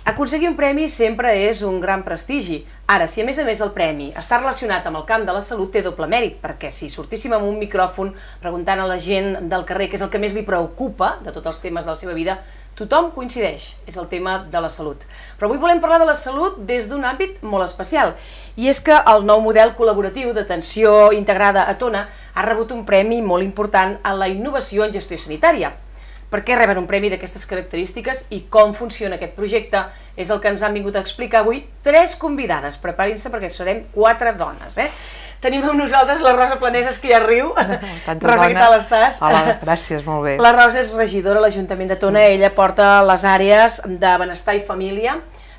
Aconseguir un premi sempre és un gran prestigi. Ara, si a més el premi està relacionat amb el camp de la salut, té doble mèrit, perquè si sortíssim amb un micròfon preguntant a la gent del carrer què és el que més li preocupa de tots els temes de la seva vida, tothom coincideix, és el tema de la salut. Però avui volem parlar de la salut des d'un àmbit molt especial, i és que el nou model col·laboratiu d'atenció integrada a Tona ha rebut un premi molt important a la innovació en gestió sanitària. Per què reben un premi d'aquestes característiques i com funciona aquest projecte és el que ens han vingut a explicar avui 3 convidades. Preparin-se perquè serem 4 dones. Tenim amb nosaltres la Rosa Planeses, que ja riu. Rosa, què tal estàs? Hola, gràcies, molt bé. La Rosa és regidora a l'Ajuntament de Tona, ella porta les àrees de benestar i família.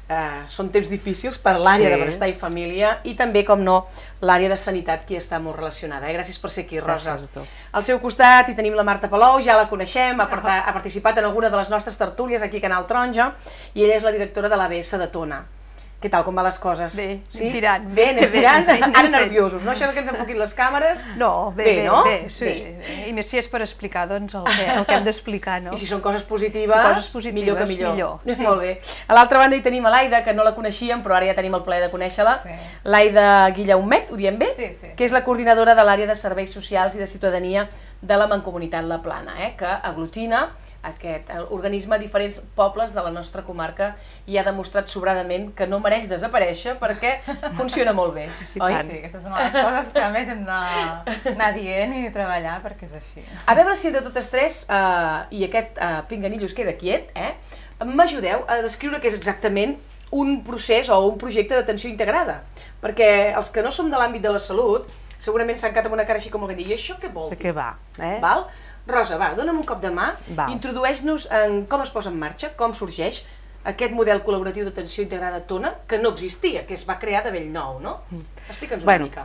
Són temps difícils per l'àrea de benestar i família i també, com no, l'àrea de sanitat, que hi està molt relacionada. Gràcies per ser aquí, Rosa. Gràcies a tu. Al seu costat hi tenim la Marta Palou, ja la coneixem, ha participat en alguna de les nostres tertúlies aquí a Canal Taronja, i ella és la directora de l'ABS de Tona. Què tal, com van les coses? Bé, anem tirant. Bé, anem tirant? Ara nerviosos, no? Això que ens enfoquin les càmeres? No, bé, sí. I més si és per explicar, doncs, el que hem d'explicar, no? I si són coses positives, millor que millor. Molt bé. A l'altra banda hi tenim a l'Aida, que no la coneixíem, però ara ja tenim el plaer de conèixer-la. L'Aida Guillaumet, ho diem bé? Sí. Que és la coordinadora de l'àrea de serveis socials i de ciutadania de la Mancomunitat La Plana, que aglutina aquest organisme a diferents pobles de la nostra comarca i ha demostrat sobradament que no mereix desaparèixer perquè funciona molt bé, oi? Sí, aquestes són les coses que a més hem d'anar dient i treballar perquè és així. A veure si de totes 3, i aquest pinganillo es queda quiet, m'ajudeu a descriure què és exactament un procés o un projecte d'atenció integrada, perquè els que no som de l'àmbit de la salut segurament s'han quedat amb una cara així com el que digui, això què vol dir? De què va? Val? Rosa, va, dona'm un cop de mà, introdueix-nos en com es posa en marxa, com sorgeix aquest model col·laboratiu d'atenció integrada a Tona, que no existia, que es va crear de bell nou, no? Explica'ns una mica.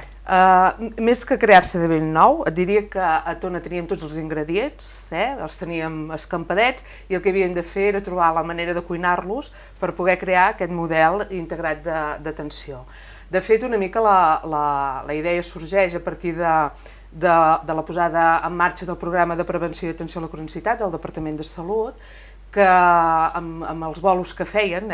Més que crear-se de bell nou, et diria que a Tona teníem tots els ingredients, els teníem escampadets, i el que havíem de fer era trobar la manera de cuinar-los per poder crear aquest model integrat d'atenció. De fet, una mica la idea sorgeix a partir de la posada en marxa del programa de prevenció i atenció a la cronicitat del Departament de Salut, que amb els bolos que feien,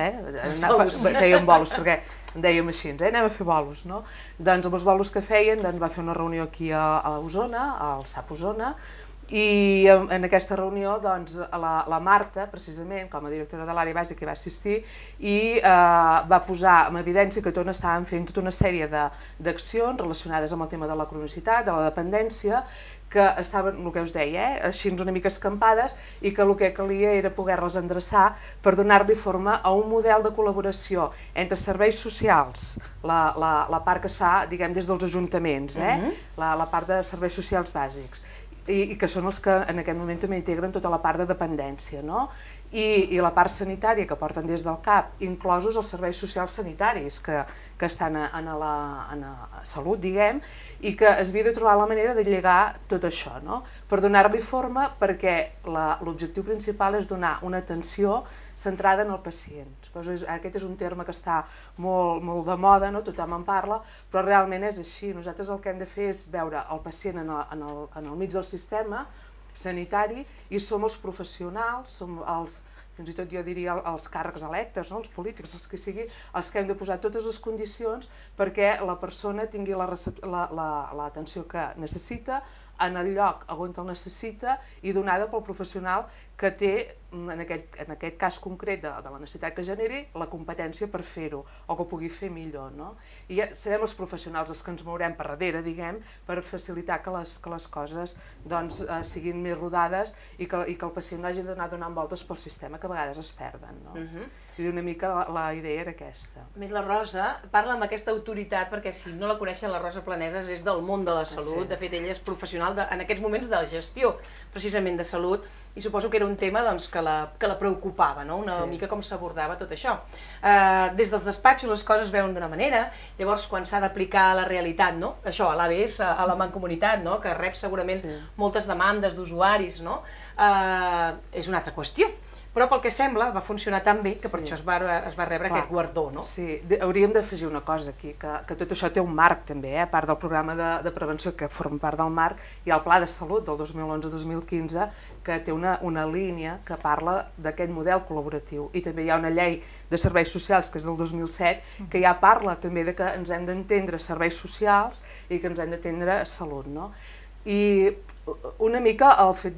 feien bolos perquè en dèiem així, anem a fer bolos, no? Doncs amb els bolos que feien va fer una reunió aquí a Osona, al SAP Osona, i en aquesta reunió la Marta, precisament, com a directora de l'àrea bàsica, va assistir i va posar en evidència que Tona estàvem fent tota una sèrie d'accions relacionades amb el tema de la cronicitat, de la dependència, que estaven, el que us deia, així una mica escampades, i que el que calia era poder-les endreçar per donar-li forma a un model de col·laboració entre serveis socials, la part que es fa, diguem, des dels ajuntaments, la part de serveis socials bàsics, i que són els que en aquest moment també integren tota la part de dependència, no? I la part sanitària que porten des del CAP, inclosos els serveis socials sanitaris que estan a la salut, diguem, i que es havia de trobar la manera de lligar tot això, no? Per donar-li forma, perquè l'objectiu principal és donar una atenció centrada en el pacient. Aquest és un terme que està molt de moda, tothom en parla, però realment és així. Nosaltres el que hem de fer és veure el pacient en el mig del sistema sanitari i som els professionals, som els, fins i tot jo diria els càrrecs electes, els polítics, els que sigui, els que hem de posar totes les condicions perquè la persona tingui l'atenció que necessita en el lloc on el necessita i donada pel professional que té, en aquest cas concret de la necessitat que generi, la competència per fer-ho, o que ho pugui fer millor, no? I ja serem els professionals els que ens mourem per darrere, diguem, per facilitar que les coses siguin més rodades i que el pacient no hagi d'anar donant voltes pel sistema, que a vegades es perden, no? I una mica la idea era aquesta. A més, la Rosa parla amb aquesta autoritat, perquè si no la coneixen, la Rosa Planeses és del món de la salut, de fet ella és professional en aquests moments de la gestió, precisament de salut, i suposo que era un tema que la preocupava, una mica com s'abordava tot això. Des dels despatxos les coses es veuen d'una manera, llavors quan s'ha d'aplicar a la realitat, això, a l'ABS, a la Mancomunitat, que rep segurament moltes demandes d'usuaris, és una altra qüestió. però pel que sembla va funcionar tan bé que per això es va rebre aquest guardó, no? Sí, hauríem d'afegir una cosa aquí, que tot això té un marc també, a part del programa de prevenció que forma part del marc, hi ha el Pla de Salut del 2011-2015 que té una línia que parla d'aquest model col·laboratiu, i també hi ha una llei de serveis socials que és del 2007 que ja parla també de que ens hem d'entendre serveis socials i que ens hem d'entendre salut, no? I una mica el fet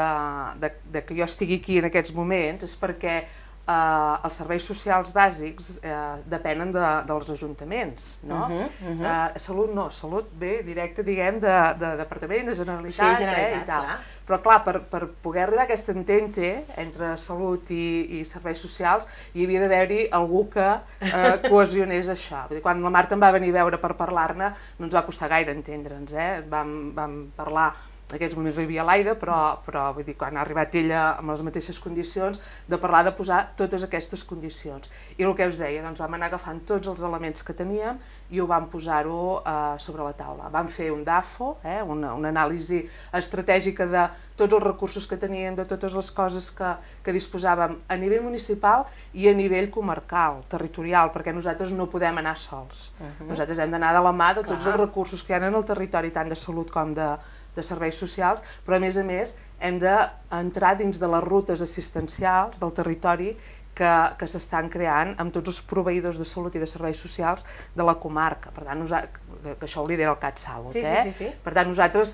de que jo estigui aquí en aquests moments és perquè els serveis socials bàsics depenen dels ajuntaments, no? Salut no, salut ve directe, diguem, de Departament, de Generalitat i tal. Però clar, per poder arribar a aquest entente entre salut i serveis socials hi havia d'haver-hi algú que cohesionés això. Quan la Marta em va venir a veure per parlar-ne no ens va costar gaire entendre'ns, vam parlar. En aquests moments no hi havia l'Aida, però vull dir, quan ha arribat ella amb les mateixes condicions, de parlar de posar totes aquestes condicions. I el que us deia, doncs vam anar agafant tots els elements que teníem i ho vam posar-ho sobre la taula. Vam fer un DAFO, una anàlisi estratègica de tots els recursos que teníem, de totes les coses que disposàvem a nivell municipal i a nivell comarcal, territorial, perquè nosaltres no podem anar sols. Nosaltres hem d'anar de la mà de tots els recursos que hi ha en el territori, tant de salut com de serveis socials, però a més hem d'entrar dins de les rutes assistencials del territori que s'estan creant amb tots els proveïdors de salut i de serveis socials de la comarca. Per tant, que això ho lidera el CatSalut. Per tant, nosaltres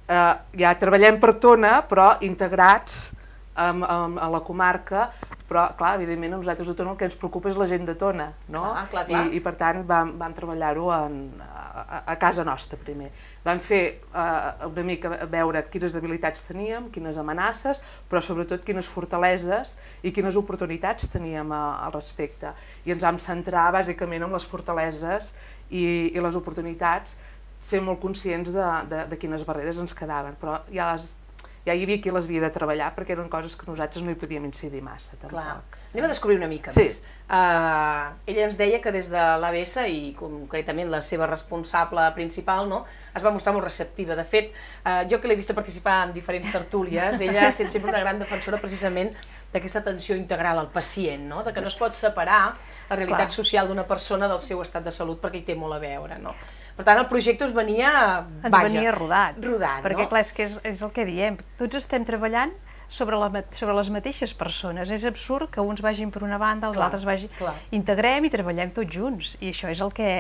ja treballem per Tona, però integrats a la comarca, però, clar, evidentment, a nosaltres a Tona el que ens preocupa és la gent de Tona, no? I per tant, vam treballar-ho a casa nostra primer. Vam fer una mica veure quines debilitats teníem, quines amenaces, però sobretot quines fortaleses i quines oportunitats teníem al respecte. I ens vam centrar bàsicament en les fortaleses i les oportunitats, ser molt conscients de quines barreres ens quedaven, però ja hi havia qui les havia de treballar perquè eren coses que nosaltres no hi podíem incidir massa. Anem a descobrir una mica més. Ella ens deia que des de l'ABS i concretament la seva responsable principal es va mostrar molt receptiva. De fet, jo que l'he vista participar en diferents tertúlies, ella sent sempre una gran defensora precisament d'aquesta atenció integral al pacient, de que no es pot separar la realitat social d'una persona del seu estat de salut perquè hi té molt a veure. Per tant, el projecte us venia... Ens venia rodat. Perquè, no? clar, és el que diem. Tots estem treballant sobre les mateixes persones. És absurd que uns vagin per una banda, els altres vagin... Integrem i treballem tots junts. I això és el que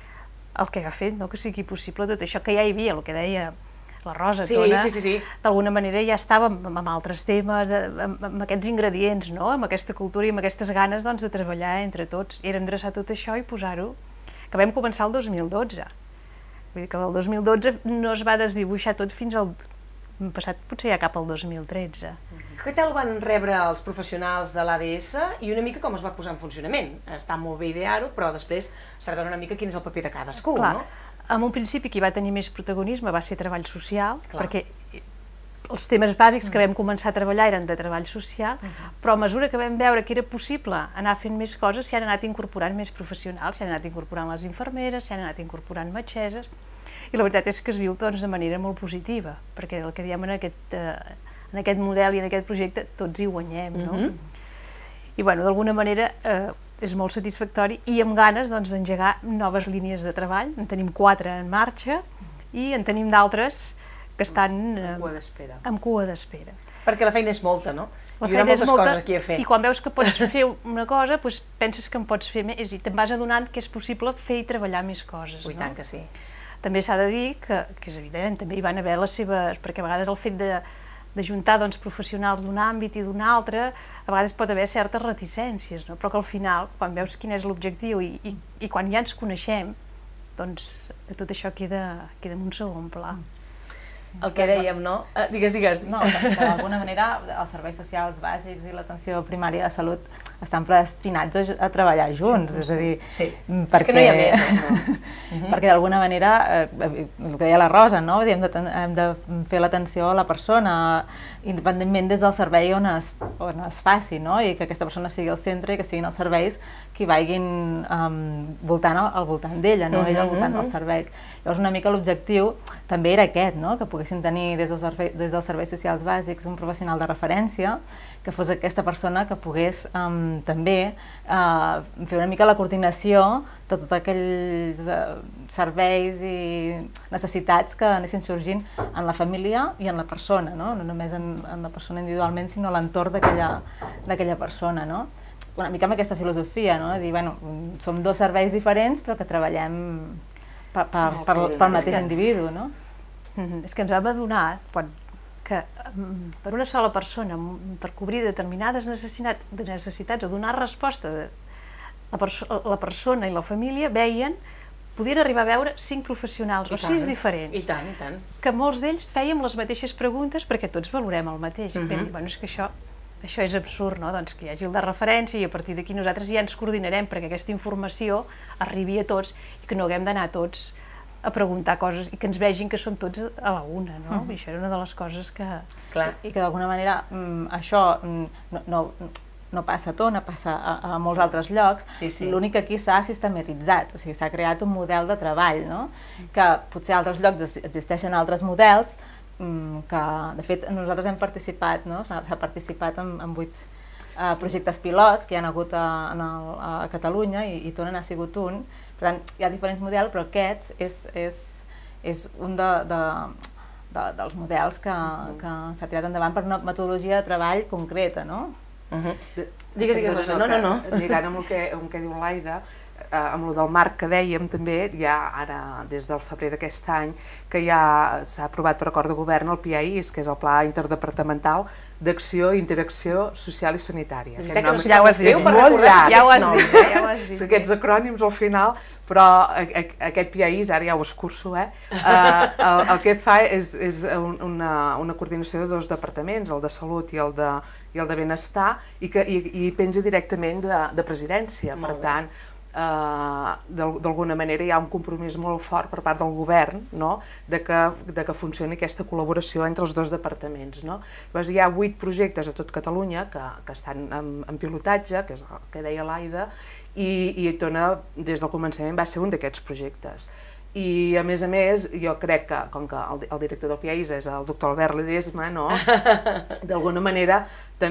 ha fet, que sigui possible tot això que ja hi havia, el que deia la Rosa Tona. D'alguna manera ja estàvem amb altres temes, amb aquests ingredients, amb aquesta cultura i amb aquestes ganes de treballar entre tots. Era endreçar tot això i posar-ho, que vam començar el 2012. Vull dir que el 2012 no es va desdibuixar tot fins al passat, potser ja cap al 2013. Què tal ho van rebre els professionals de l'ABS i una mica com es va posar en funcionament? Està molt bé idear-ho, però després s'ha de veure una mica quin és el paper de cadascú, no? En un principi qui va tenir més protagonisme va ser treball social, perquè els temes bàsics que vam començar a treballar eren de treball social, però a mesura que vam veure que era possible anar fent més coses, s'hi han anat incorporant més professionals, s'hi han anat incorporant les infermeres, s'hi han anat incorporant metgesses, i la veritat és que es viu de manera molt positiva, perquè el que diem en aquest model i en aquest projecte tots hi guanyem, no? I d'alguna manera és molt satisfactori i amb ganes d'engegar noves línies de treball. En tenim 4 en marxa i en tenim d'altres que estan amb cua d'espera. Perquè la feina és molta, no? La feina és molta i quan veus que pots fer una cosa, penses que en pots fer més i te'n vas adonant que és possible fer i treballar més coses. I tant que sí. També s'ha de dir que és evident, també hi van haver les seves... perquè a vegades el fet d'ajuntar professionals d'un àmbit i d'un altre, a vegades pot haver certes reticències, però que al final, quan veus quin és l'objectiu i quan ja ens coneixem, doncs tot això queda en un segon pla. El que dèiem, no? Digues. No, d'alguna manera els serveis socials bàsics i l'atenció primària de salut estan predestinats a treballar junts, és a dir... Sí, és que no hi ha més. Perquè d'alguna manera, el que deia la Rosa, hem de fer l'atenció a la persona, independentment des del servei on es faci, i que aquesta persona sigui al centre i que siguin els serveis que vagin al voltant d'ella, no ella al voltant dels serveis. Llavors una mica l'objectiu també era aquest, que poguessin tenir des dels serveis socials bàsics un professional de referència que fos aquesta persona que pogués també fer una mica la coordinació de tots aquells serveis i necessitats que anessin sorgint en la família i en la persona, no només en la persona individualment, sinó l'entorn d'aquella persona, no? Una mica amb aquesta filosofia, no? De dir, bueno, som dos serveis diferents però que treballem pel mateix individu, no? És que ens vam adonar que per una sola persona, per cobrir determinades necessitats o donar resposta, la persona i la família podien arribar a veure 5 professionals o 6 diferents. I tant, i tant. Que molts d'ells fèiem les mateixes preguntes perquè tots valorem el mateix. Vam dir, bueno, és que això és absurd, no? Doncs que hi hagi el de referència i a partir d'aquí nosaltres ja ens coordinarem perquè aquesta informació arribi a tots i que no haguem d'anar tots a preguntar coses i que ens vegin que som tots a la una, no? I això era una de les coses que... Clar. I que d'alguna manera això no passa a Tona, passa a molts altres llocs. L'únic que aquí s'ha sistematitzat, o sigui, s'ha creat un model de treball, no? Que potser a altres llocs existeixen altres models que, de fet, nosaltres hem participat, no? S'ha participat en 8 projectes pilots que hi ha hagut a Catalunya i Tona n'ha sigut un. Per tant, hi ha diferents models, però aquest és un dels models que s'ha tirat endavant per una metodologia de treball concreta, no? Digues, Rosa. No. Lligant amb el que diu l'Aida, amb el del marc que dèiem també, ja ara des del febrer d'aquest any, que ja s'ha aprovat per acord de govern el PIAIS, que és el Pla Interdepartamental d'Acció i Interacció Social i Sanitària. Ja ho has dit, ja ho has dit. Aquests acrònims al final, però aquest PIAIS, ara ja ho escurço, el que fa és una coordinació de 2 departaments, el de Salut i el de Benestar, i penja directament de Presidència. Per tant, d'alguna manera hi ha un compromís molt fort per part del govern de que funcioni aquesta col·laboració entre els 2 departaments. Llavors hi ha 8 projectes a tot Catalunya que estan en pilotatge, que és el que deia l'Aida, i Tona des del començament va ser un d'aquests projectes. I a més, jo crec que, com que el director del PIAIS és el doctor Albert Ledesma, d'alguna manera,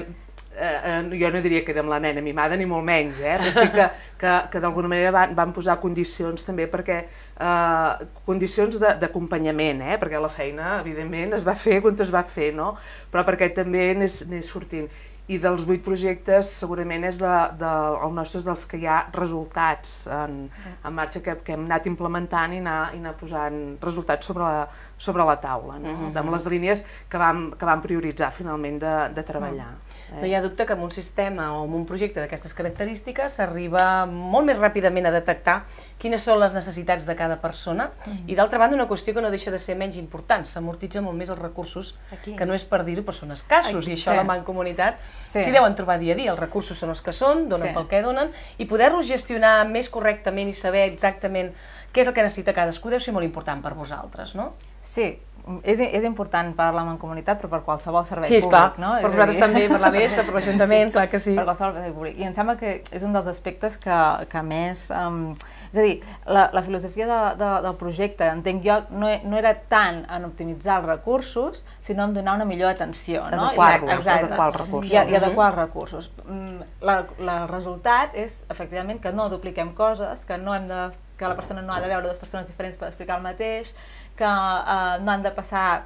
jo no diria que érem la nena mimada ni molt menys, però sí que d'alguna manera van posar condicions també perquè, condicions d'acompanyament, perquè la feina evidentment es va fer quan es va fer, però perquè també anés sortint. I dels 8 projectes segurament és el nostre dels que hi ha resultats en marxa que hem anat implementant i anar posant resultats sobre la taula, amb les línies que vam prioritzar finalment de treballar. No hi ha dubte que amb un sistema o amb un projecte d'aquestes característiques s'arriba molt més ràpidament a detectar quines són les necessitats de cada persona i d'altra banda una qüestió que no deixa de ser menys important, s'amortitza molt més els recursos, que no és per dir-ho, però són escassos i això la Mancomunitat s'hi deuen trobar dia a dia, els recursos són els que són, donen pel que donen i poder-los gestionar més correctament i saber exactament què és el que necessita cadascú deu ser molt important per vosaltres, no? Sí, és important per la Mancomunitat, però per qualsevol servei públic, no? Per vosaltres també, per la BESA, per l'Ajuntament, clar que sí. Per qualsevol servei públic. I em sembla que és un dels aspectes que més... És a dir, la filosofia del projecte, entenc jo, no era tant en optimitzar els recursos, sinó en donar una millor atenció, no? Adequar els recursos. I adequar els recursos. El resultat és, efectivament, que no dupliquem coses, que la persona no ha de veure 2 persones diferents per explicar el mateix, que no han de passar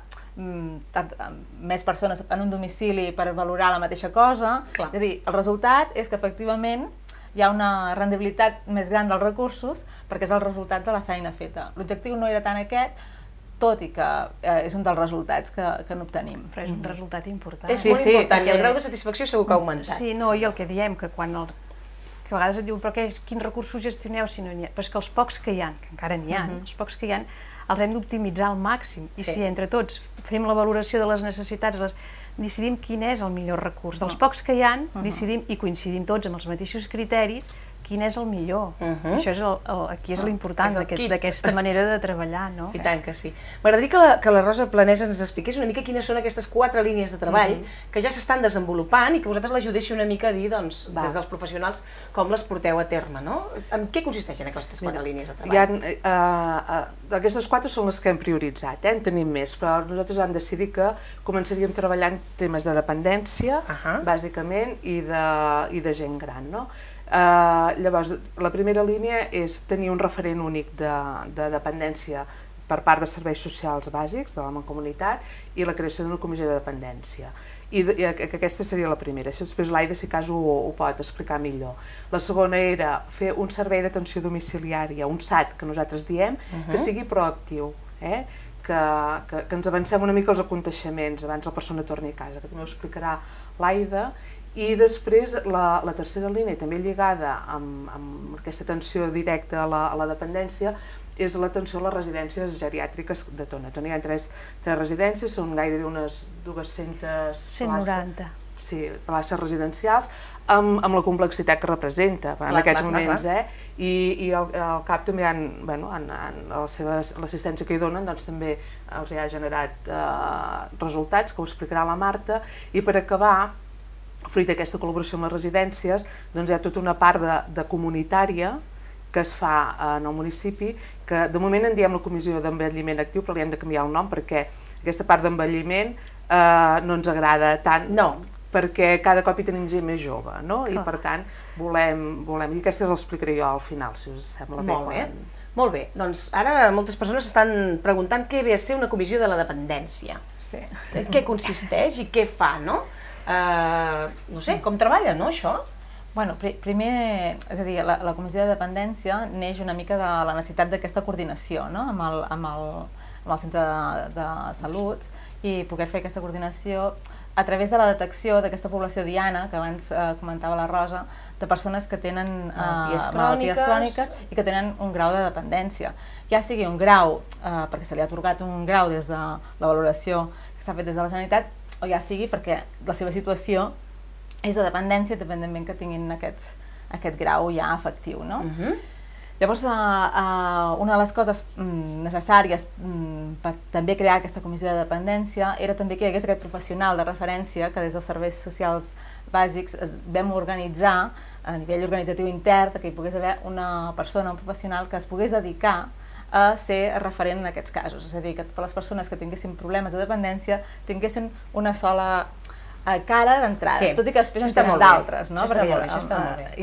més persones en un domicili per valorar la mateixa cosa. És a dir, el resultat és que efectivament hi ha una rendibilitat més gran dels recursos perquè és el resultat de la feina feta. L'objectiu no era tant aquest, tot i que és un dels resultats que n'obtenim. Però és un resultat important. És molt important i el grau de satisfacció segur que ha augmentat. Sí, no, i el que diem, que a vegades et diuen però quins recursos gestioneu si no n'hi ha? Però és que els pocs que hi ha, que encara n'hi ha, els pocs que hi ha, els hem d'optimitzar al màxim. I si entre tots fem la valoració de les necessitats, decidim quin és el millor recurs. Dels pocs que hi ha, decidim, i coincidim tots amb els mateixos criteris, quin és el millor. Això és aquí és l'important d'aquesta manera de treballar, no? I tant que sí. M'agradaria que la Rosa Planesa ens expliqués una mica quines són aquestes 4 línies de treball que ja s'estan desenvolupant i que vosaltres l'ajudéssiu una mica a dir, doncs, des dels professionals, com les porteu a terme, no? En què consisteixen aquestes 4 línies de treball? Aquestes 4 són les que hem prioritzat, en tenim més, però nosaltres vam decidir que començaríem treballant temes de dependència, bàsicament, i de gent gran, no? Llavors, la primera línia és tenir un referent únic de dependència per part de serveis socials bàsics de la Mancomunitat i la creació d'una comissió de dependència. I aquesta seria la primera. Després l'Aida, si cas, ho pot explicar millor. La segona era fer un servei d'atenció domiciliària, un SAT, que nosaltres diem, que sigui proactiu, que ens avancem una mica als aconteixements abans la persona torni a casa, que també ho explicarà l'Aida. I després la tercera línia, també lligada amb aquesta atenció directa a la dependència, és l'atenció a les residències geriàtriques de Tona. Tona hi ha 3 residències, són gairebé unes 200 190. Places residencials, amb la complexitat que representa en aquests moments. I al CAP també l'assistència que hi donen també els ha generat resultats, que ho explicarà la Marta. I per acabar, fruit d'aquesta col·laboració amb les residències, doncs hi ha tota una part de comunitària que es fa en el municipi, que de moment en diem la Comissió d'Envelliment Actiu, però li hem de canviar el nom perquè aquesta part d'envelliment no ens agrada tant, perquè cada cop hi tenim gent més jove, i per tant volem, i aquesta l'explicaré jo al final, si us sembla bé. Molt bé, doncs ara moltes persones estan preguntant què ve a ser una comissió de la dependència. Què consisteix i què fa, no? No sé, com treballa, no, això? Bueno, primer, és a dir, la Comissió de Dependència neix una mica de la necessitat d'aquesta coordinació, no?, amb el centre de salut, i poder fer aquesta coordinació a través de la detecció d'aquesta població diana, que abans comentava la Rosa, de persones que tenen malalties cròniques i que tenen un grau de dependència. Ja sigui un grau, perquè se li ha atorgat un grau des de la valoració que s'ha fet des de la Generalitat, o ja sigui perquè la seva situació és de dependència, independentment que tinguin aquest grau ja efectiu, no? Llavors, una de les coses necessàries per també crear aquesta comissió de dependència era també que hi hagués aquest professional de referència que des dels serveis socials bàsics vam organitzar a nivell organitzatiu intern, que hi pogués haver una persona, un professional que es pogués dedicar a ser referent en aquests casos. És a dir, que totes les persones que tinguessin problemes de dependència tinguessin una sola cara d'entrada, tot i que després en tenen d'altres, no? Perquè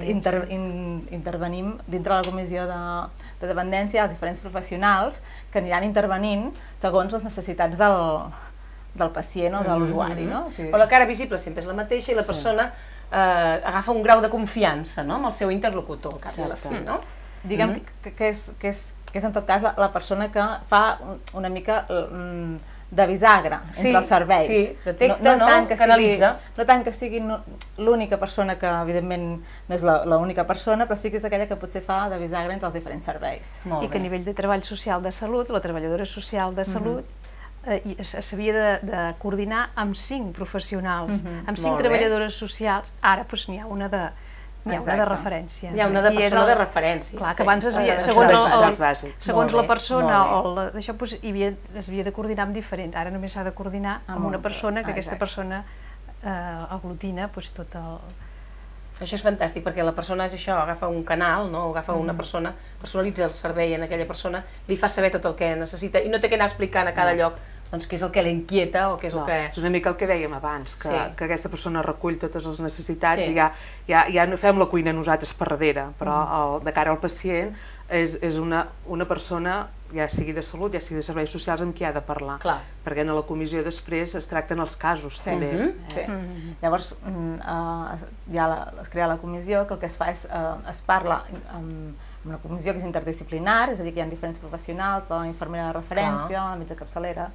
intervenim dintre de la comissió de dependència els diferents professionals que aniran intervenint segons les necessitats del pacient o de l'usuari, no? Però la cara visible sempre és la mateixa i la persona agafa un grau de confiança amb el seu interlocutor, al cap i a la fi, no? Diguem que és en tot cas la persona que fa una mica de bisagra entre els serveis. Sí, detecta, canalitza. No tant que sigui l'única persona, que evidentment no és l'única persona, però sí que és aquella que potser fa de bisagra entre els diferents serveis. I que a nivell de treball social de salut, la treballadora social de salut s'havia de coordinar amb 5 professionals, amb 5 treballadores socials. Ara n'hi ha una de referència. Hi ha una persona de referència. Clar, que abans segons la persona es havia de coordinar amb diferents. Ara només s'ha de coordinar amb una persona, que aquesta persona aglutina tot el... Això és fantàstic, perquè la persona és això, agafa un canal, agafa una persona, personalitza el servei en aquella persona, li fa saber tot el que necessita i no té que anar explicant a cada lloc què és el que l'inquieta o què és el que... És una mica el que dèiem abans, que aquesta persona recull totes les necessitats i ja no fem la cuina nosaltres per darrere, però de cara al pacient és una persona, ja sigui de salut, ja sigui de serveis socials, amb qui ha de parlar, perquè en la comissió després es tracten els casos també. Llavors ja es crea la comissió, que el que es fa és es parla amb una comissió que és interdisciplinar, és a dir, que hi ha diferents professionals, la infermera de referència, la metge capçalera,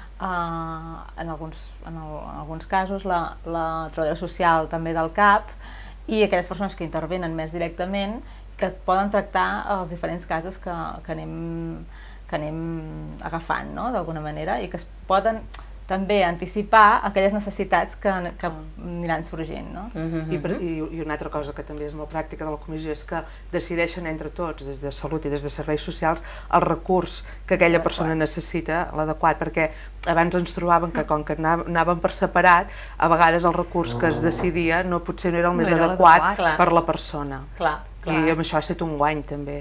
en alguns casos la treballadora social també del CAP i aquelles persones que intervenen més directament, que poden tractar els diferents casos que anem agafant, d'alguna manera, i que es poden també anticipar aquelles necessitats que aniran sorgint, no? I una altra cosa que també és molt pràctica de la comissió és que decideixen entre tots, des de Salut i des de Serveis Socials, el recurs que aquella persona necessita, l'adequat, perquè abans ens trobàvem que com que anàvem per separat, a vegades el recurs que es decidia potser no era el més adequat per la persona. I amb això ha estat un guany també.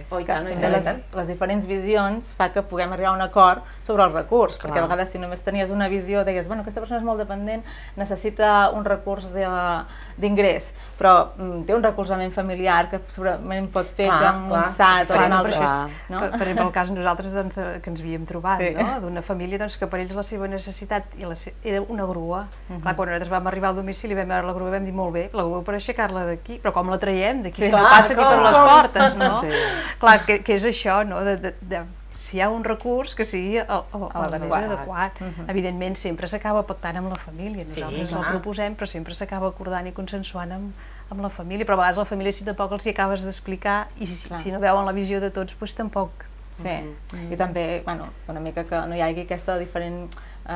Les diferents visions fa que puguem arribar a un acord sobre el recurs, perquè a vegades si només tenies una visió deies, bueno, aquesta persona és molt dependent, necessita un recurs d'ingrés, però té un recolzament familiar que segurament pot fer que amb un SAT o un altre... Per exemple, el cas nosaltres que ens havíem trobat, d'una família que per ells la seva necessitat era una grua. Clar, quan nosaltres vam arribar al domicili vam veure la grua i vam dir, molt bé, la grua per aixecar-la d'aquí, però com la traiem d'aquí? Si no passa aquí per les portes, no? Clar, que és això, no? Si hi ha un recurs, que sigui el més adequat. Evidentment, sempre s'acaba pactant amb la família. Nosaltres el proposem, però sempre s'acaba acordant i consensuant amb la família. Però a vegades la família, si tampoc els hi acabes d'explicar, i si no veuen la visió de tots, doncs tampoc. Sí, i també, una mica que no hi hagi aquesta diferent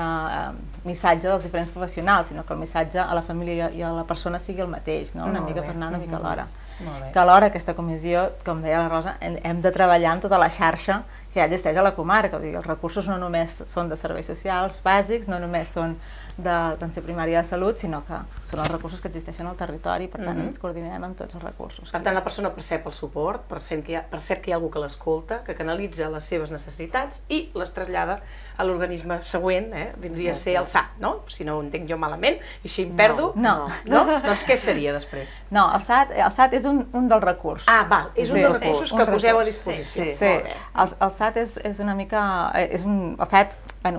missatge dels diferents professionals, sinó que el missatge a la família i a la persona sigui el mateix, una mica per anar una mica alhora. Que alhora aquesta comissió, com deia la Rosa, hem de treballar amb tota la xarxa que ja existeix a la comarca. Els recursos no només són de serveis socials bàsics, no només són d'atenció primària de salut, sinó que són els recursos que existeixen al territori, per tant ens coordinem amb tots els recursos. Per tant, la persona percep el suport, percep que hi ha algú que l'escolta, que canalitza les seves necessitats i les trasllada a l'organisme següent, vindria a ser el SAT, no? Si no ho entenc jo malament, i si em perdo... No. Doncs què seria després? No, el SAT és un dels recursos. Ah, val, és un dels recursos que poseu a disposició. Sí, el SAT és una mica... El SAT,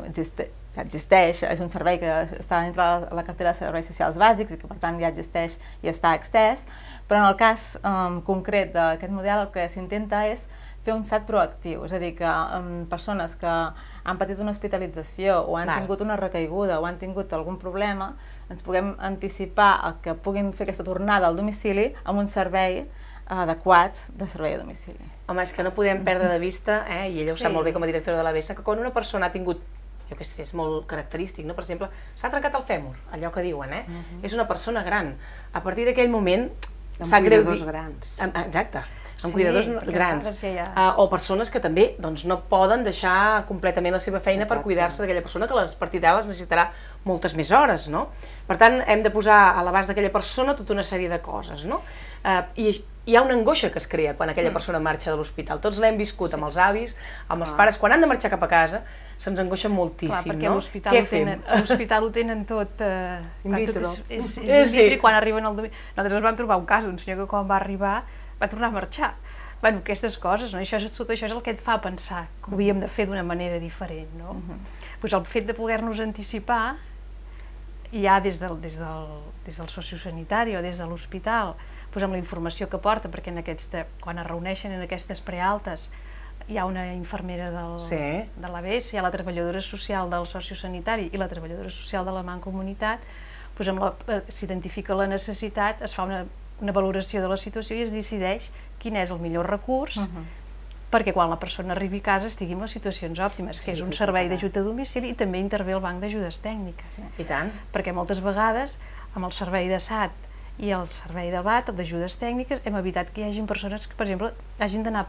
existeix, és un servei que està dintre la cartera de serveis socials bàsics i que per tant ja existeix i està extès, però en el cas concret d'aquest model el que s'intenta és fer un SAT proactiu, és a dir, que persones que han patit una hospitalització o han tingut una recaiguda o han tingut algun problema, ens puguem anticipar que puguin fer aquesta tornada al domicili amb un servei adequat de servei a domicili. Home, és que no podem perdre de vista, i ella ho sap molt bé com a directora de l'ABS, que quan una persona ha tingut, jo què sé, és molt característic, per exemple, s'ha trencat el fèmur, allò que diuen, és una persona gran. A partir d'aquell moment sap greu dir... Amb cuidadors grans. Exacte. Amb cuidadors grans, o persones que també no poden deixar completament la seva feina per cuidar-se d'aquella persona que a partir d'ara les necessitarà moltes més hores, no? Per tant, hem de posar a l'abast d'aquella persona tota una sèrie de coses, no? I hi ha una angoixa que es crea quan aquella persona marxa de l'hospital. Tots l'hem viscut amb els avis, amb els pares, quan han de marxar cap a casa, se'ns angoixa moltíssim, no? Perquè l'hospital ho tenen tot... In vitro. És in vitro i quan arriben al domicili... Nosaltres ens vam trobar un cas d'un senyor que quan va arribar va tornar a marxar. Bueno, aquestes coses, no? Tot això és el que et fa pensar que ho havíem de fer d'una manera diferent, no? Doncs el fet de poder-nos anticipar, ja des del sociosanitari o des de l'hospital, amb la informació que porta, perquè quan es reuneixen en aquestes prealtes hi ha una infermera de l'ABS, hi ha la treballadora social del sociosanitari i la treballadora social de la Mancomunitat, s'identifica la necessitat, es fa una valoració de la situació i es decideix quin és el millor recurs perquè quan la persona arribi a casa estigui en les situacions òptimes, que és un servei d'ajut a domicili i també intervé el banc d'ajudes tècniques. I tant. Perquè moltes vegades amb el servei de SAT i el servei de BAT, d'ajudes tècniques, hem evitat que hi hagi persones que, per exemple, hagin d'anar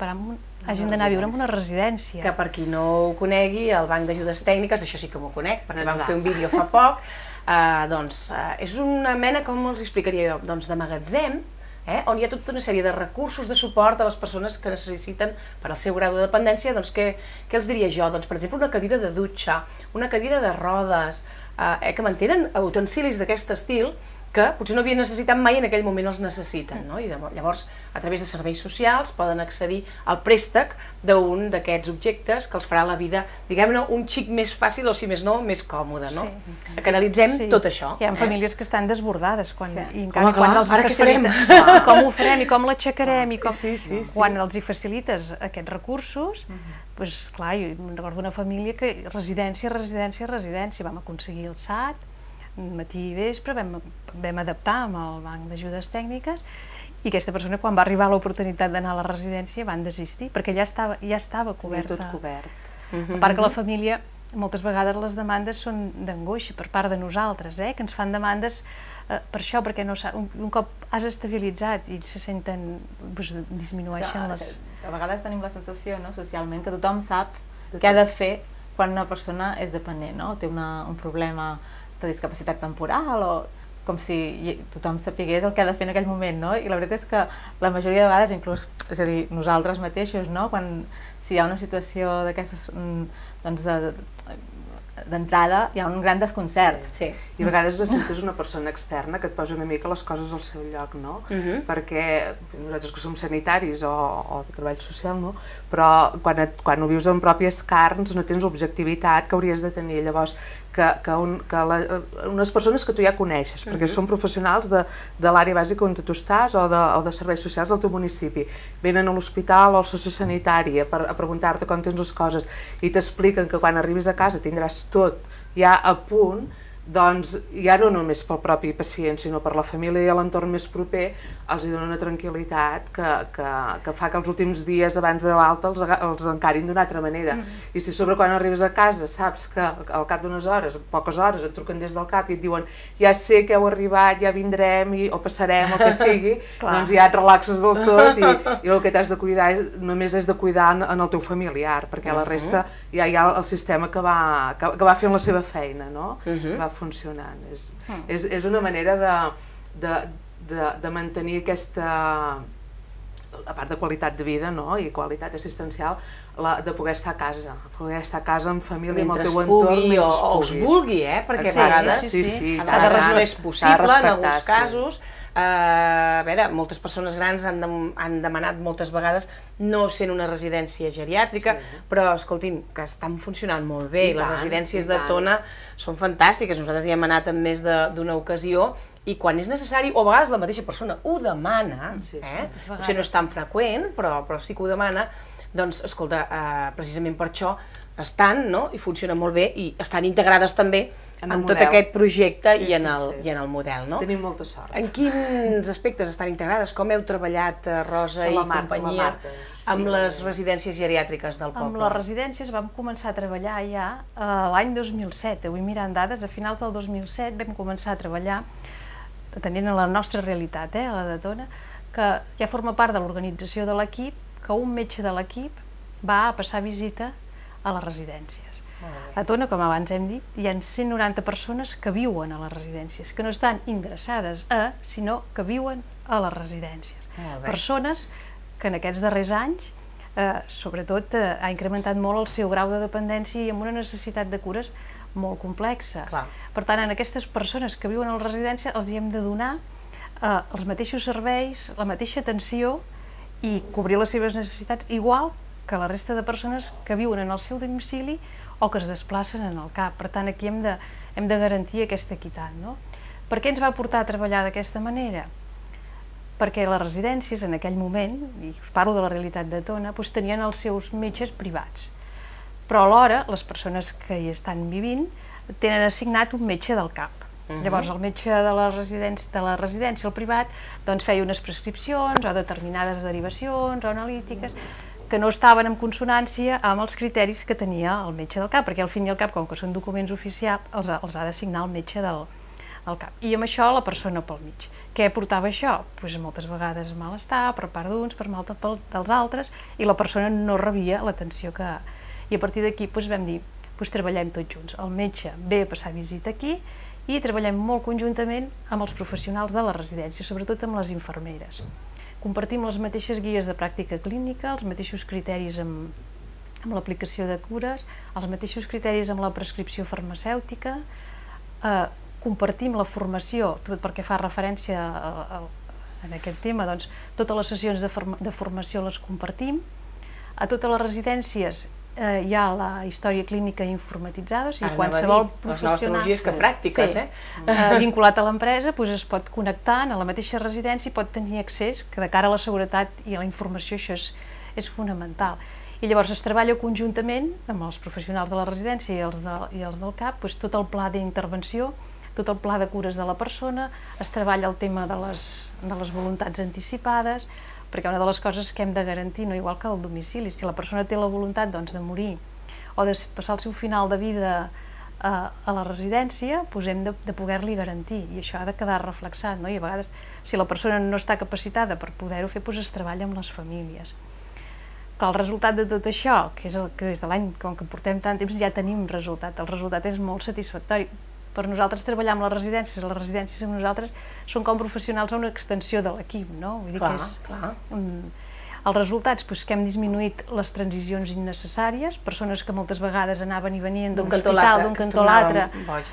a viure en una residència. Que per qui no ho conegui, el banc d'ajudes tècniques, això sí que m'ho conec, perquè vam fer un vídeo fa poc, doncs és una mena, com els explicaria jo, de magatzem, on hi ha tota una sèrie de recursos de suport a les persones que necessiten per al seu grau de dependència, doncs què els diria jo? Doncs per exemple una cadira de dutxa, una cadira de rodes, que mantenen utensilis d'aquest estil que potser no havien necessitat mai i en aquell moment els necessiten, no? I llavors a través de serveis socials poden accedir al préstec d'un d'aquests objectes que els farà la vida, diguem-ne, un xic més fàcil o si més no, més còmode, no? Canalitzem tot això. Hi ha famílies que estan desbordades i encara quan els facilites com ho farem i com l'aixecarem i quan els hi facilites aquests recursos, doncs clar, jo recordo una família que residència, vam aconseguir el SAT, matí i vespre, vam adaptar amb el banc d'ajudes tècniques i aquesta persona quan va arribar l'oportunitat d'anar a la residència van desistir perquè ja estava coberta. Tot cobert. A part que la família moltes vegades les demandes són d'angoixa per part de nosaltres, que ens fan demandes per això, perquè un cop has estabilitzat i se senten, disminueixen les... A vegades tenim la sensació, socialment, que tothom sap què ha de fer quan una persona és dependent, té un problema de discapacitat temporal o com si tothom sapigués el que ha de fer en aquell moment, I la veritat és que la majoria de vegades, inclús, és a dir, nosaltres mateixos, si hi ha una situació d'aquestes, doncs, d'entrada hi ha un gran desconcert. I a vegades necessites una persona externa que et posi una mica les coses al seu lloc, perquè nosaltres que som sanitaris o de treball social, però quan ho vius en pròpies carns no tens l'objectivitat que hauries de tenir. Llavors, que unes persones que tu ja coneixes, perquè són professionals de l'àrea bàsica on tu estàs o de serveis socials del teu municipi, venen a l'hospital o al sociosanitari a preguntar-te com tens les coses i t'expliquen que quan arribis a casa tindràs tot ja a punt, doncs ja no només pel propi pacient, sinó per la família i l'entorn més proper, els dona una tranquil·litat que fa que els últims dies abans de l'alta els encarin d'una altra manera. I si sobre quan arribes a casa saps que al cap d'unes hores, poques hores, et truquen des del CAP i et diuen ja sé que heu arribat, ja vindrem o passarem, el que sigui, doncs ja et relaxes del tot i el que t'has de cuidar només és de cuidar en el teu familiar, perquè la resta ja hi ha el sistema que va fent la seva feina, va funcionant. És una manera de mantenir aquesta, a part de qualitat de vida i qualitat assistencial, de poder estar a casa, en família, amb el teu entorn, mentre o us vulgui, perquè a vegades no és possible en alguns casos. A veure, moltes persones grans han demanat moltes vegades no sent una residència geriàtrica, però escoltin, que estan funcionant molt bé i les residències de Tona són fantàstiques. Nosaltres hi hem anat en més d'una ocasió i quan és necessari, o a vegades la mateixa persona ho demana, potser no és tan freqüent, però sí que ho demana, doncs, escolta, precisament per això estan i funcionen molt bé i estan integrades també en tot aquest projecte i en el model. Tenim molta sort. En quins aspectes estan integrades? Com heu treballat, Rosa i companyia, amb les residències geriàtriques del poble? Amb les residències vam començar a treballar ja l'any 2007. Avui mirant dades, a finals del 2007 vam començar a treballar, tenint la nostra realitat, la de Tona, que ja forma part de l'organització de l'equip, que un metge de l'equip va a passar visita a les residències. A Tona, com abans hem dit, hi ha 190 persones que viuen a les residències, que no estan ingressades sinó que viuen a les residències. Persones que en aquests darrers anys, sobretot, ha incrementat molt el seu grau de dependència i amb una necessitat de cures molt complexa. Per tant, en aquestes persones que viuen a les residències els hi hem de donar els mateixos serveis, la mateixa atenció i cobrir les seves necessitats igual que la resta de persones que viuen en el seu domicili o que es desplacen en el CAP. Per tant, aquí hem de garantir aquesta equitat. Per què ens va portar a treballar d'aquesta manera? Perquè les residències en aquell moment, i us parlo de la realitat de Tona, tenien els seus metges privats. Però alhora, les persones que hi estan vivint tenen assignat un metge del CAP. Llavors, el metge de la residència, el privat, feia unes prescripcions o determinades derivacions o analítiques que no estaven en consonància amb els criteris que tenia el metge del CAP, perquè al fin i al cap, com que són documents oficials, els ha d'assignar el metge del CAP. I amb això la persona pel mig. Què portava això? Moltes vegades malestar per part d'uns, per mal dels altres, i la persona no rebia l'atenció que... I a partir d'aquí vam dir, treballem tots junts. El metge ve a passar visita aquí i treballem molt conjuntament amb els professionals de la residència, sobretot amb les infermeres. Compartim les mateixes guies de pràctica clínica, els mateixos criteris amb l'aplicació de cures, els mateixos criteris amb la prescripció farmacèutica, compartim la formació, tot perquè fa referència en aquest tema, totes les sessions de formació les compartim. A totes les residències hi ha la història clínica informatitzada, o sigui, qualsevol professional... Les noves tecnologies que pràctiques, vinculat a l'empresa, es pot connectar a la mateixa residència i pot tenir accés, que de cara a la seguretat i a la informació això és fonamental. I llavors es treballa conjuntament amb els professionals de la residència i els del CAP, tot el pla d'intervenció, tot el pla de cures de la persona, es treballa el tema de les voluntats anticipades, perquè una de les coses que hem de garantir, no igual que al domicili, si la persona té la voluntat de morir o de passar el seu final de vida a la residència, hem de poder-li garantir, i això ha de quedar reflexat, no? I a vegades, si la persona no està capacitada per poder-ho fer, es treballa amb les famílies. Clar, el resultat de tot això, que és el que des de l'any, com que portem tant temps, ja tenim resultat, el resultat és molt satisfactori. Per nosaltres treballar amb les residències amb nosaltres són com professionals a una extensió de l'equip, no? Vull dir que és... Els resultats, que hem disminuït les transicions innecessàries, persones que moltes vegades anaven i venien d'un hospital, d'un cantó a l'altre,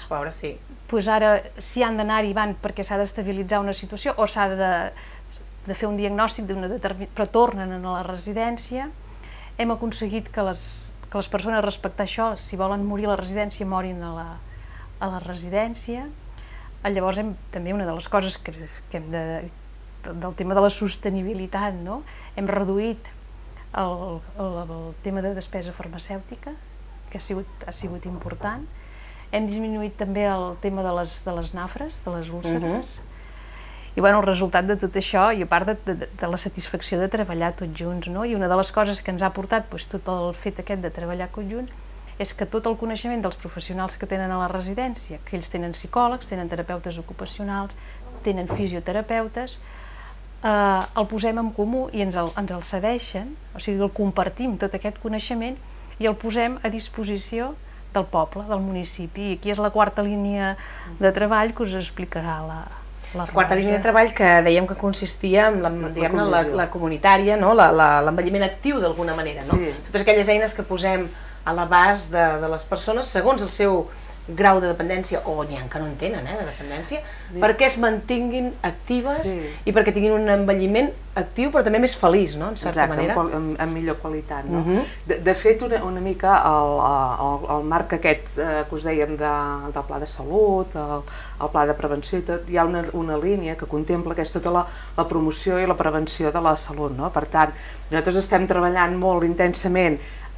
ara si han d'anar-hi van perquè s'ha d'estabilitzar una situació o s'ha de fer un diagnòstic però tornen a la residència. Hem aconseguit que les persones respectar això, si volen morir a la residència, morin a la residència. Llavors, també una de les coses que hem del tema de la sostenibilitat, hem reduït el tema de despesa farmacèutica, que ha sigut important. Hem disminuït també el tema de les nafres, de les úlceres. I el resultat de tot això, i a part de la satisfacció de treballar tots junts, i una de les coses que ens ha portat tot el fet aquest de treballar conjunt, és que tot el coneixement dels professionals que tenen a la residència, que ells tenen psicòlegs, tenen terapeutes ocupacionals, tenen fisioterapeutes, el posem en comú i ens el cedeixen, o sigui, el compartim tot aquest coneixement i el posem a disposició del poble, del municipi. I aquí és la quarta línia de treball que us explicarà la Rosa. Quarta línia de treball que dèiem que consistia en la comunitària, l'envelliment actiu d'alguna manera. Totes aquelles eines que posem a l'abast de les persones segons el seu grau de dependència, o n'hi ha que no en tenen, de dependència, perquè es mantinguin actives i perquè tinguin un envelliment actiu, però també més feliç, en certa manera. Exacte, amb millor qualitat. De fet, una mica el marc aquest que us dèiem del pla de salut, el pla de prevenció i tot, hi ha una línia que contempla que és tota la promoció i la prevenció de la salut. Per tant, nosaltres estem treballant molt intensament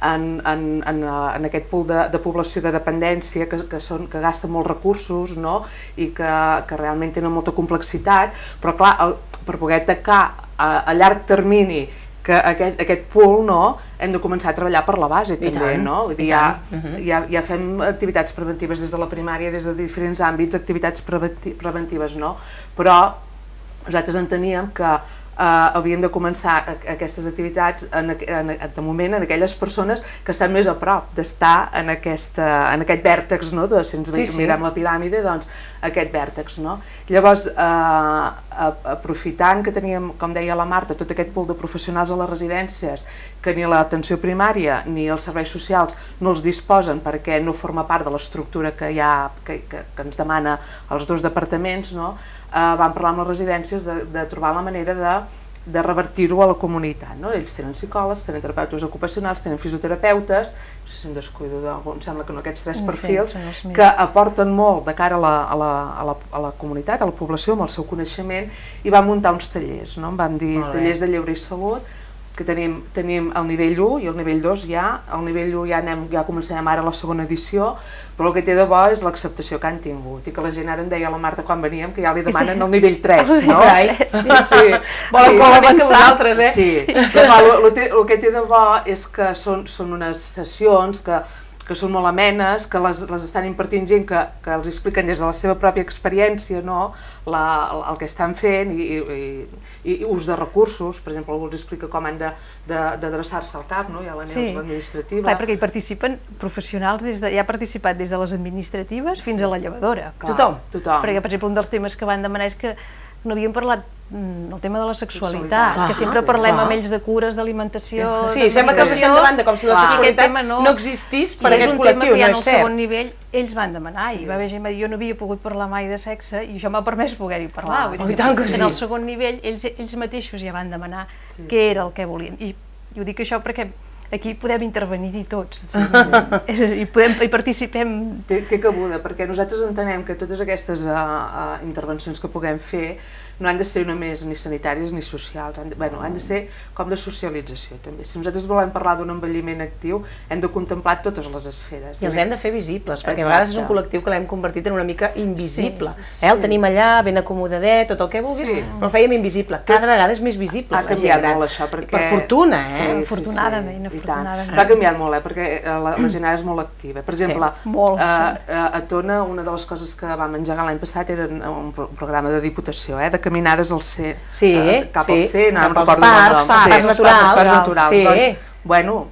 en aquest pool de població de dependència que gasta molts recursos i que realment tenen molta complexitat, però clar, per poder atacar a llarg termini que aquest pool hem de començar a treballar per la base també, ja fem activitats preventives des de la primària, des de diferents àmbits, activitats preventives, però nosaltres enteníem que havíem de començar aquestes activitats de moment en aquelles persones que estan més a prop d'estar en aquest vèrtex, si ens mirem la piràmide, doncs aquest vèrtex. Llavors, aprofitant que teníem, com deia la Marta, tot aquest pool de professionals a les residències, que ni l'atenció primària ni els serveis socials no els disposen perquè no forma part de l'estructura que ens demana els dos departaments, vam parlar amb les residències de trobar la manera de revertir-ho a la comunitat. Ells tenen psicòlegs, tenen terapeutes ocupacionals, tenen fisioterapeutes, no sé si em descuido d'algú, em sembla que no, aquests 3 perfils, que aporten molt de cara a la comunitat, a la població, amb el seu coneixement, i vam muntar uns tallers, vam dir tallers de lleure i salut, que tenim el nivell 1 i el nivell 2 ja. El nivell 1 ja començarem ara la segona edició, però el que té de bo és l'acceptació que han tingut i que la gent ara em deia a la Marta quan veníem que ja li demanen el nivell 3, no? Volen col·laborar més que vosaltres, eh? Sí, però el que té de bo és que són unes sessions que són molt amenes, que les estan impartint gent que els expliquen des de la seva pròpia experiència el que estan fent i ús de recursos. Per exemple, algú els explica com han d'adreçar-se al CAP, hi ha la Neus, l'administrativa. Clar, perquè hi participen professionals, ja ha participat des de les administratives fins a la llevadora. Tothom. Perquè, per exemple, un dels temes que van demanar és que no havíem parlat del tema de la sexualitat, que sempre parlem amb ells de cures, d'alimentació... Sí, sembla que els deixem de banda, com si la sexualitat no existís per aquest col·lectiu, no és cert. És un tema que ja en el segon nivell ells van demanar, i va haver gent que jo no havia pogut parlar mai de sexe i això m'ha permès poder-hi parlar. En el segon nivell ells mateixos ja van demanar què era el que volien. I ho dic això perquè aquí podem intervenir-hi tots, i participem. Té cabuda, perquè nosaltres entenem que totes aquestes intervencions que puguem fer no han de ser només ni sanitàries ni socials, han de ser com de socialització també. Si nosaltres volem parlar d'un envelliment actiu, hem de contemplar totes les esferes. I els hem de fer visibles, perquè a vegades és un col·lectiu que l'hem convertit en una mica invisible. El tenim allà, ben acomodadet, tot el que vulguis, però el fèiem invisible. Cada vegada és més visible. Ha canviat molt això, perquè... Per fortuna, Afortunadament, afortunadament. Ha canviat molt, perquè la gent ara és molt activa. Per exemple, a Tona, una de les coses que vam engegar l'any passat era un programa de Diputació, de caminades al centre, cap al centre, cap als parcs naturals. Doncs, bueno,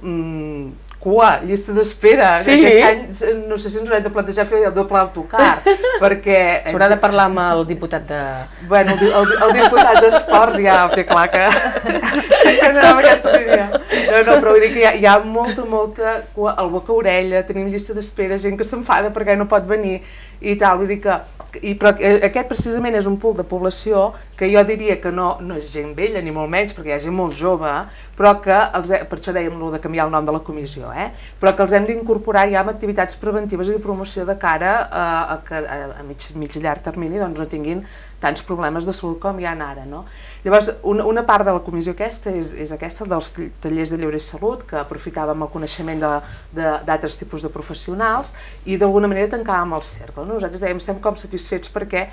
cua, llista d'espera, aquest any no sé si ens haurem de plantejar fer el doble autocar, perquè... S'haurà de parlar amb el diputat de... Bueno, el diputat d'Esports ja ho té clar que anava amb aquesta línia. No, però vull dir que hi ha molta cua al boca-orella, tenim llista d'espera, gent que s'enfada perquè no pot venir i tal, vull dir que... Però aquest precisament és un pool de població que jo diria que no és gent vella ni molt menys, perquè hi ha gent molt jove, però que, per això dèiem de canviar el nom de la comissió, però que els hem d'incorporar ja amb activitats preventives i de promoció de cara a que a mig i llarg termini no tinguin tants problemes de salut com hi ha ara. Llavors, una part de la comissió aquesta és aquesta dels tallers de lleure i salut, que aprofitàvem el coneixement d'altres tipus de professionals i d'alguna manera tancàvem el cercle. Nosaltres dèiem, estem com satisfets perquè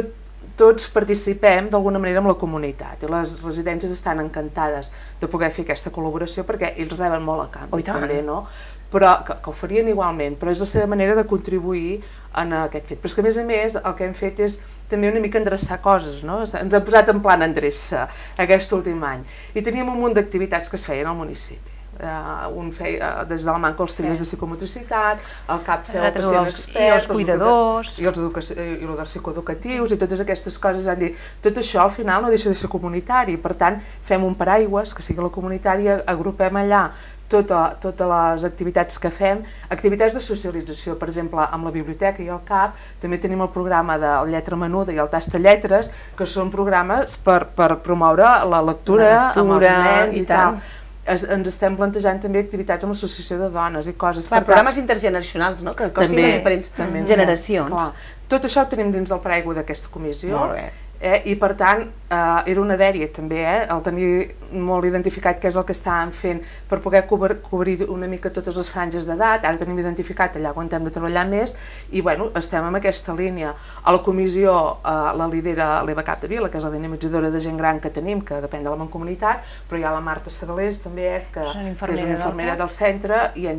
tots participem d'alguna manera amb la comunitat i les residències estan encantades de poder fer aquesta col·laboració perquè ells reben molt a canvi també, però que ho farien igualment, però és la seva manera de contribuir en aquest fet. Però és que a més el que hem fet és també una mica endreçar coses, ens hem posat en plan endreça aquest últim any i teníem un munt d'activitats que es feien al municipi. Un feia des de la manca els tallers de psicomotricitat, el CAP feia el pacient expert, i els cuidadors, i els psicoeducatius i totes aquestes coses. Han dit, tot això al final no deixa de ser comunitari, per tant fem un paraigües que sigui la comunitària, agrupem allà totes les activitats que fem, activitats de socialització, per exemple, amb la biblioteca i el CAP, també tenim el programa de Lletra Menuda i el Tastalletres, que són programes per promoure la lectura amb els nens i tal. Ens estem plantejant també activitats amb l'associació de dones i coses. Programes intergeneracionals, que costin a diferents generacions. Tot això ho tenim dins del paraigua d'aquesta comissió. Molt bé. I per tant era una dèria també, el tenir molt identificat què és el que estàvem fent per poder cobrir una mica totes les franges d'edat. Ara tenim identificat allà on hem de treballar més i bueno, estem en aquesta línia. A la comissió la lidera l'Eva Capdevila, que és la dinamitzadora de gent gran que tenim, que depèn de la Mancomunitat, però hi ha la Marta Sagalés també, que és una infermera del centre i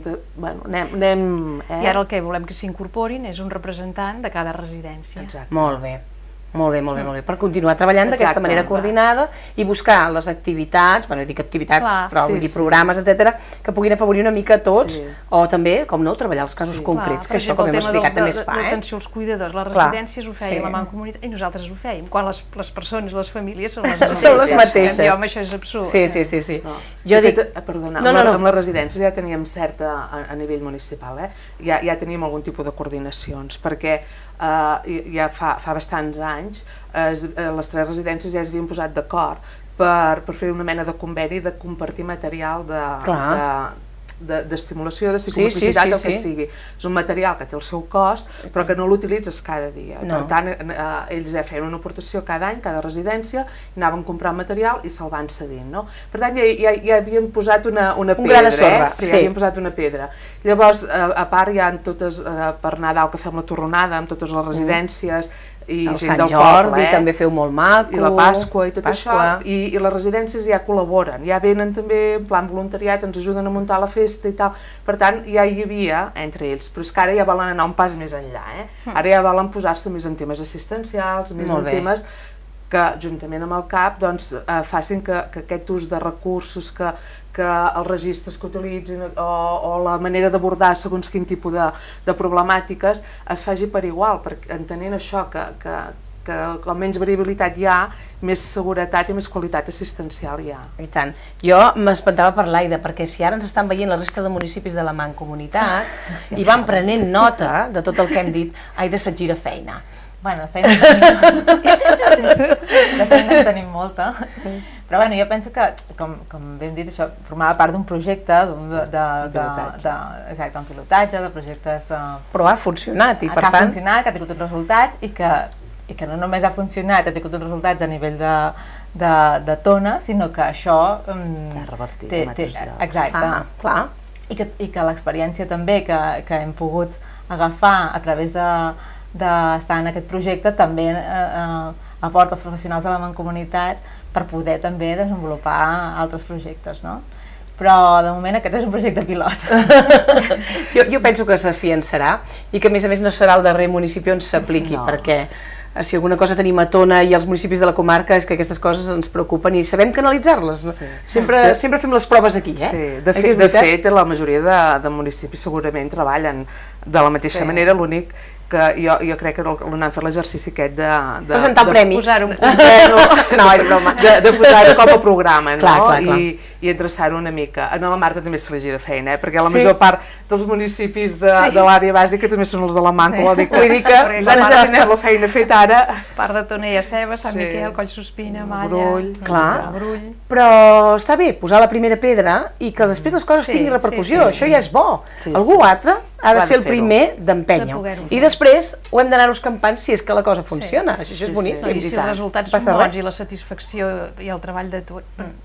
anem... I ara el que volem que s'incorporin és un representant de cada residència. Molt bé. Molt bé, per continuar treballant d'aquesta manera coordinada i buscar les activitats, bueno, dic activitats, però vull dir programes, etcètera, que puguin afavorir una mica a tots, o també, com no, treballar els casos concrets, que això, com hem explicat, també es fa. L'atenció als cuidadors, les residències ho feia la Mancomunitat i nosaltres ho fèiem, quan les persones, les famílies són les mateixes. Jo, això és absurd. Sí. Jo dic, perdona, amb les residències ja teníem certa, a nivell municipal, ja teníem algun tipus de coordinacions, perquè ja fa bastants anys les tres residències ja es havien posat d'acord per fer una mena de conveni de compartir material d'estimulació, de psicomotricitat, el que sigui. És un material que té el seu cost, però que no l'utilitzes cada dia. Per tant, ells ja feien una aportació cada any, cada residència, anaven comprant material i se'l van cedint. Per tant, ja havien posat una pedra. Un gra de sorra. Sí, ja havien posat una pedra. Llavors, a part, hi ha totes, per Nadal, que fem la torronada amb totes les residències, i el Sant Jordi també feu molt maco, i la Pasqua i tot això, i les residències ja col·laboren, ja venen també en plan voluntariat, ens ajuden a muntar la festa i tal, per tant ja hi havia entre ells, però és que ara ja volen anar un pas més enllà, ara ja volen posar-se més en temes assistencials, més en temes que juntament amb el CAP facin que aquest ús de recursos, que els registres que utilitzin o la manera d'abordar segons quin tipus de problemàtiques es faci per igual, entenent això que com menys variabilitat hi ha, més seguretat i més qualitat assistencial hi ha. I tant. Jo m'espantava per l'Aida, perquè si ara ens estan veient la resta de municipis de la Mancomunitat i van prenent nota de tot el que hem dit, Aida, se't gira feina. Bueno, de feina en tenim molta, però bueno, jo penso que, com hem dit, això formava part d'un projecte en pilotatge, de projectes... Però ha funcionat, i per tant... Que ha funcionat, que ha tingut uns resultats i que i que no només ha funcionat, ha tingut uns resultats a nivell de tona, sinó que això... S'ha revertit en altres llocs. Exacte. Clar. I que l'experiència també que hem pogut agafar a través d'estar en aquest projecte també aporta als professionals de la Mancomunitat per poder també desenvolupar altres projectes, no? Però de moment aquest és un projecte pilot. Jo penso que s'afiançarà i que a més no serà el darrer municipi on s'apliqui, perquè si alguna cosa tenim a Tona i als municipis de la comarca és que aquestes coses ens preocupen i sabem canalitzar-les. Sempre fem les proves aquí, eh? Sí, de fet, la majoria de municipis segurament treballen de la mateixa manera, l'únic que jo crec que no han fet l'exercici aquest de... Presentar el premi. Posar-ho un No, és broma. De posar-ho com a programa, no? Clar. I endreçar-ho una mica. A la Marta també se li gira feina, perquè la major part dels municipis de l'àrea bàsica també són els de la Manco, vol dir que nosaltres ja tenim la feina feta ara. Part de Tonella, Ceba, Sant Miquel, Collsospina, Malla... Brull. Clar, però està bé posar la primera pedra i que després les coses tinguin repercussió, això ja és bo. Algú altre ha de ser el primer d'empènyer. I després ho hem d'anar escampant si és que la cosa funciona, això és boníssim. I si els resultats són bons i la satisfacció i el treball de tot,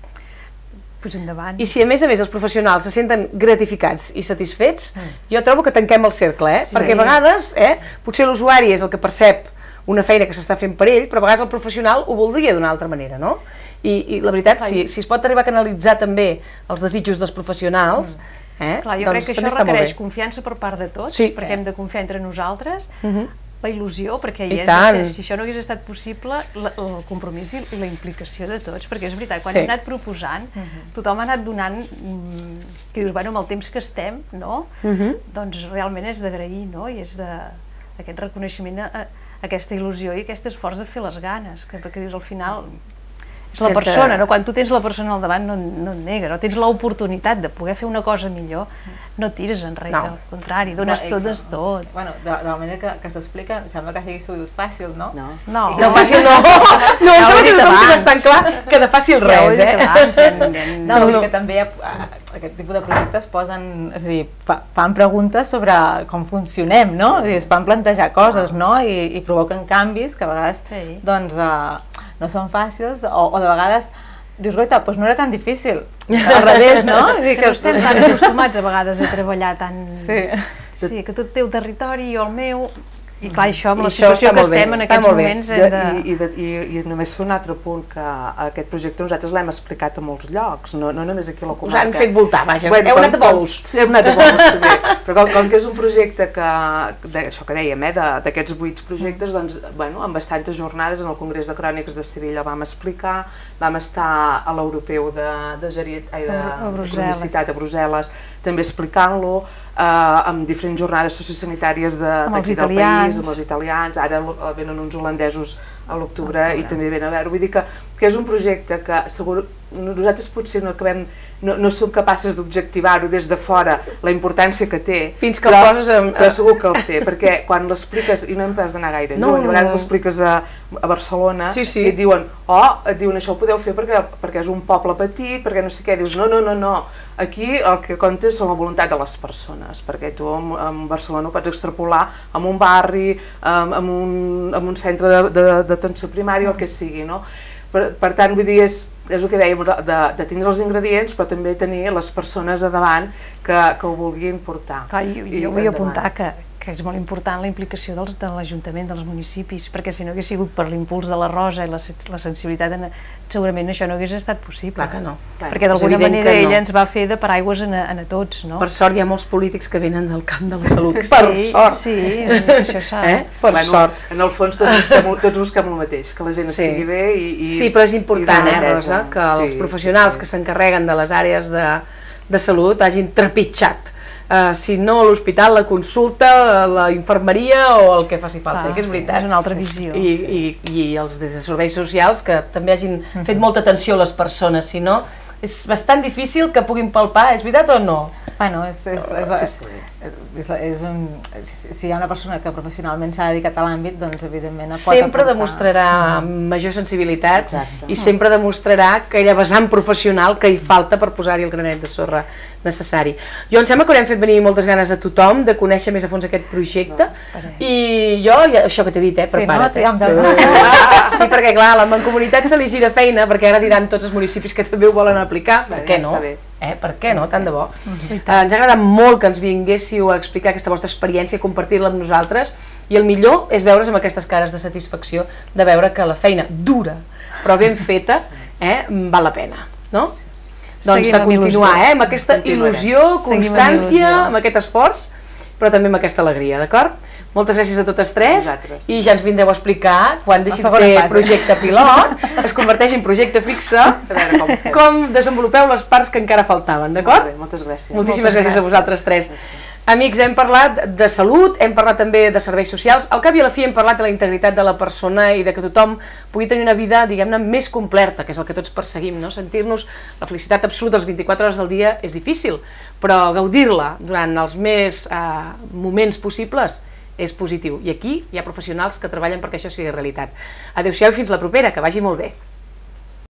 doncs endavant. I si a més els professionals se senten gratificats i satisfets, jo trobo que tanquem el cercle, perquè a vegades potser l'usuari és el que percep una feina que s'està fent per ell, però a vegades el professional ho voldria d'una altra manera, no? I la veritat, si es pot arribar a canalitzar també els desitjos dels professionals, clar, jo crec que això requereix confiança per part de tots, perquè hem de confiar entre nosaltres, la il·lusió, perquè si això no hagués estat possible, el compromís i la implicació de tots, perquè és veritat, quan hem anat proposant, tothom ha anat donant, que dius, bueno, amb el temps que estem, no? Doncs realment és d'agrair, no? I és d'aquest reconeixement a aquesta il·lusió i aquest esforç de fer les ganes, perquè dius, al final... És la persona, no? Quan tu tens la persona al davant no et negues, no? Tens l'oportunitat de poder fer una cosa millor, no tires enrere, al contrari, dones tot. Bueno, de la manera que s'explica, sembla que hagi sigut fàcil, no? No, fàcil no. No, em sembla que tothom té bastant clar que de fàcil res, No, vull dir que també aquest tipus de projectes posen, és a dir, fan preguntes sobre com funcionem, no? Es van plantejar coses, no? I provoquen canvis que a vegades, doncs, no són fàcils, o de vegades dius, goita, doncs no era tan difícil, al revés, no? Que no estem tan acostumats a vegades a treballar tan... Sí, que tot té el territori i el meu... I clar, això amb la situació que estem en aquests moments hem de... I només fer un altre punt, que aquest projecte nosaltres l'hem explicat a molts llocs, no només aquí a la comarca. Us han fet voltar, vaja, heu anat de bolos. Sí, hem anat de bolos també, però com que és un projecte que, això que dèiem, d'aquests 8 projectes, doncs, amb bastantes jornades en el Congrés de Crònics de Sevilla vam explicar, vam estar a l'Europeu de Publicitat a Brussel·les també explicant-lo, amb diferents jornades sociosanitàries d'aquí del país, amb els italians, ara venen uns holandesos a l'octubre i també venen a veure. Vull dir que és un projecte que segur nosaltres potser no som capaces d'objectivar-ho des de fora, la importància que té, fins que el poses però segur que el té, perquè quan l'expliques, i no hem pas d'anar gaire lluny, a vegades l'expliques a Barcelona i et diuen, això ho podeu fer perquè és un poble petit, perquè no sé què, dius, no, aquí el que compta és la voluntat de les persones, perquè tu en Barcelona ho pots extrapolar en un barri, en un centre d'atenció primària, el que sigui, no? Per tant, vull dir, és el que dèiem, de tindre els ingredients, però també tenir les persones a davant que ho vulguin portar. Clar, jo vull apuntar que és molt important la implicació de l'Ajuntament, dels municipis, perquè si no hagués sigut per l'impuls de la Rosa i la sensibilitat, segurament això no hagués estat possible. Clar que no. Perquè d'alguna manera ella ens va fer de paraigües a tots, no? Per sort hi ha molts polítics que venen del camp de la salut. Per sort! Sí, això s'ha... Per sort. En el fons tots busquem el mateix, que la gent estigui bé i... Sí, però és important, Rosa, que els professionals que s'encarreguen de les àrees de salut hagin trepitjat, si no l'hospital, la consulta, la infermeria o el que faci falta, que és veritat. És una altra visió. I els des de serveis socials que també hagin fet molta atenció a les persones, si no és bastant difícil que puguin palpar, és veritat o no? Bueno, si hi ha una persona que professionalment s'ha dedicat a l'àmbit, doncs evidentment pot sempre demostrarà major sensibilitat i sempre demostrarà aquella vessant professional que hi falta per posar-hi el granet de sorra necessari. Jo em sembla que haurem fet venir moltes ganes a tothom de conèixer més a fons aquest projecte i jo, això que t'he dit, prepara't. Sí, perquè clar, la Mancomunitat se li gira feina perquè ara diran tots els municipis que també ho volen aplicar, per què no? Per què no? Tant de bo. Ens ha agradat molt que ens vinguéssiu a explicar aquesta vostra experiència, compartir-la amb nosaltres, i el millor és veure's amb aquestes cares de satisfacció de veure que la feina dura però ben feta val la pena, no? Doncs a continuar amb aquesta il·lusió, constància, amb aquest esforç, però també amb aquesta alegria, d'acord? Moltes gràcies a totes tres i ja ens vindreu a explicar quan deixi de ser projecte pilot, es converteix en projecte fixe, com desenvolupeu les parts que encara faltaven, d'acord? Moltes gràcies. Moltíssimes gràcies a vosaltres tres. Amics, hem parlat de salut, hem parlat també de serveis socials, al cap i a la fi hem parlat de la integritat de la persona i de que tothom pugui tenir una vida, diguem-ne, més completa, que és el que tots perseguim, no? Sentir-nos la felicitat absoluta les 24 hores del dia és difícil, però gaudir-la durant els més moments possibles és positiu. I aquí hi ha professionals que treballen perquè això sigui realitat. Adéu-siau i fins la propera, que vagi molt bé.